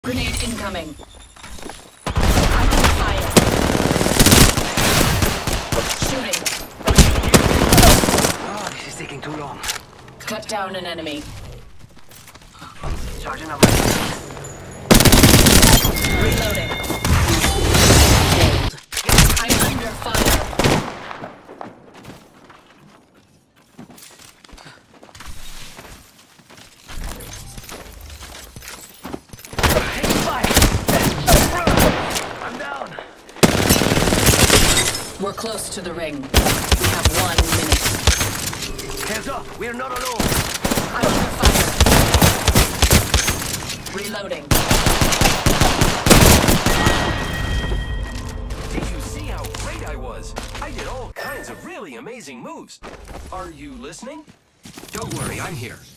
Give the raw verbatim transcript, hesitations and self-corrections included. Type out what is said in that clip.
Grenade incoming. I'm on fire. Shooting. Oh, this is taking too long. Cut down an enemy. Charging up. Reloading. Killed. I'm under fire. I'm down. We're close to the ring. We have one minute. Hands up. We're not alone. I'm under fire. Reloading. Did you see how great I was? I did all kinds of really amazing moves. Are you listening? Don't worry, I'm here.